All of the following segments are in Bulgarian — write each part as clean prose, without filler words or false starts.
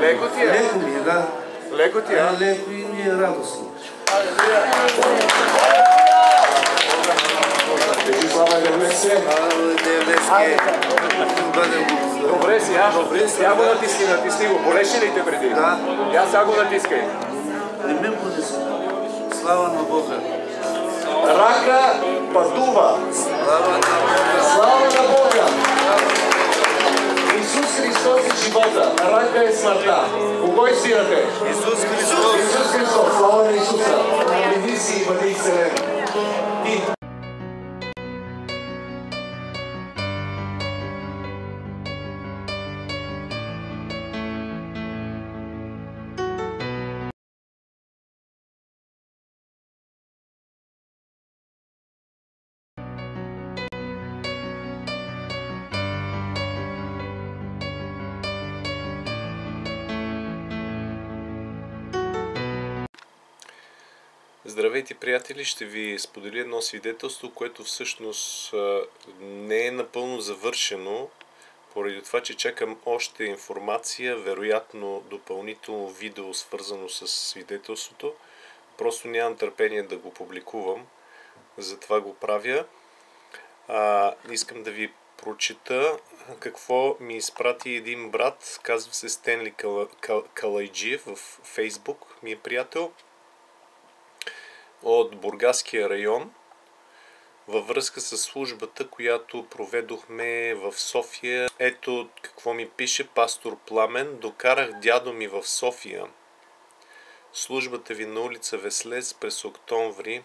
Леко ти е. Леко ми е, да. Леко ти е. Леко и ми е радостно. Добре, сега го натисни го. Болеше ли те преди? Да. Я сега го натискай. Не ме буди сега. Слава на Бога. Рака пътува. Слава на Бога. Слава на Бога. Исус Христос е живота. Рака е смъртта. Кого избирате? Исус Христос. Исус Христос. Слава на Исуса. Иди си и бъди изцелен. Здравейте, приятели! Ще ви споделя едно свидетелство, което всъщност не е напълно завършено, поради това, че чакам още информация, вероятно допълнително видео, свързано с свидетелството. Просто нямам търпение да го публикувам, затова го правя. Искам да ви прочета какво ми изпрати един брат, казва се Стенли Калайджиев, в Фейсбук ми е приятел, от Бургаския район, във връзка с службата, която проведохме в София. Ето какво ми пише пастор Пламен. Докарах дядо ми в София. Службата ви на улица Веслец през октомври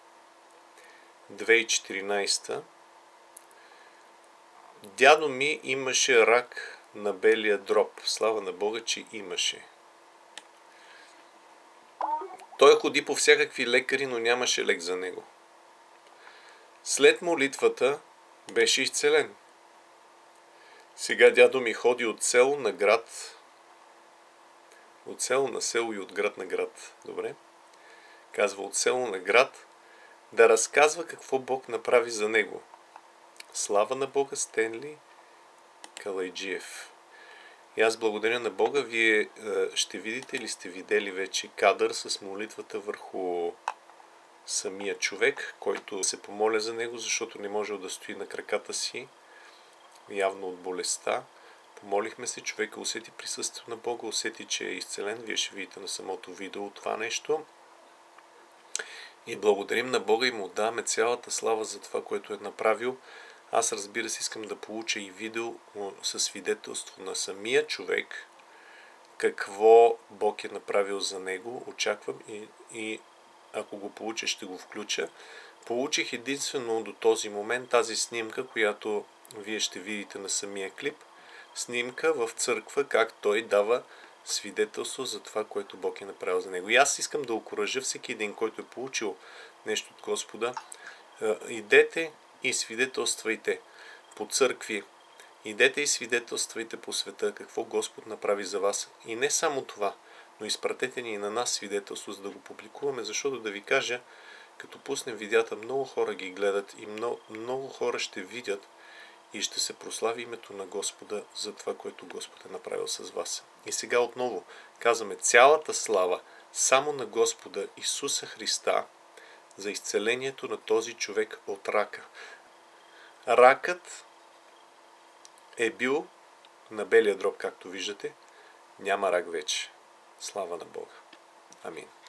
2014. Дядо ми имаше рак на белия дроб. Слава на Бога, че имаше. Той ходи по всякакви лекари, но нямаше лек за него. След молитвата беше изцелен. Сега дядо ми ходи от село на град, от село на село и от град на град. Добре? Казва от село на град, да разказва какво Бог направи за него. Слава на Бога, Стенли Калайджиев. И аз благодаря на Бога. Вие ще видите или сте видели вече кадър с молитвата върху самия човек, който се помоля за него, защото не можел да стои на краката си, явно от болестта. Помолихме се, човека усети присъствието на Бога, усети, че е изцелен. Вие ще видите на самото видео това нещо. И благодарим на Бога и му даваме цялата слава за това, което е направил. Аз, разбира се, искам да получа и видео със свидетелство на самия човек, какво Бог е направил за него. Очаквам и ако го получа, ще го включа. Получих единствено до този момент тази снимка, която вие ще видите на самия клип. Снимка в църква, как той дава свидетелство за това, което Бог е направил за него. И аз искам да окуража всеки един, който е получил нещо от Господа. Идете и свидетелствайте по църкви. Идете и свидетелствайте по света какво Господ направи за вас. И не само това, но изпратете ни и на нас свидетелство, за да го публикуваме, защото да ви кажа, като пуснем видеята, много хора ги гледат и много хора ще видят и ще се прослави името на Господа за това, което Господ е направил с вас. И сега отново казваме цялата слава само на Господа Исуса Христа за изцелението на този човек от рака. Ракът е бил на белия дроб, както виждате. Няма рак вече. Слава на Бога. Амин.